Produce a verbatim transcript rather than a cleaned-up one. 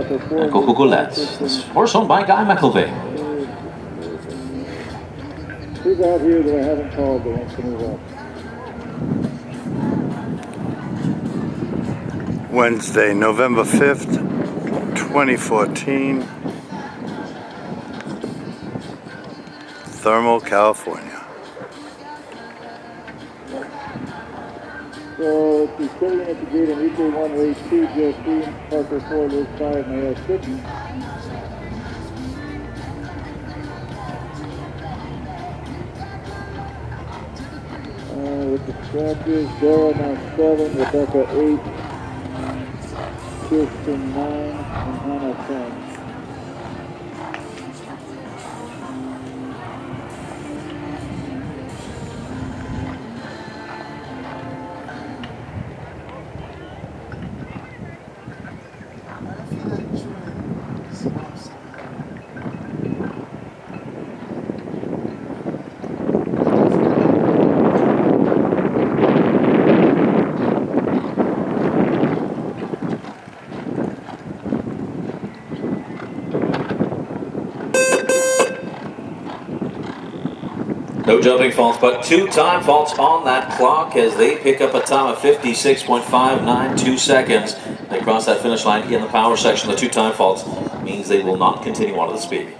and Coco Colette. This horse owned by Guy McElvey. Who's out here that I haven't called that wants to move up? Wednesday, November fifth, twenty fourteen, Thermal, California. So she's sitting at the gate in equal one, race two, Joe three, Parker four, Liz five, and I have six. Uh, with the scratches, Dora now seven, Rebecca eight, Kirsten nine, and Hannah ten. No jumping faults, but two time faults on that clock as they pick up a time of fifty-six point five nine two seconds. They cross that finish line in the power section. The two time faults means they will not continue on to the speed.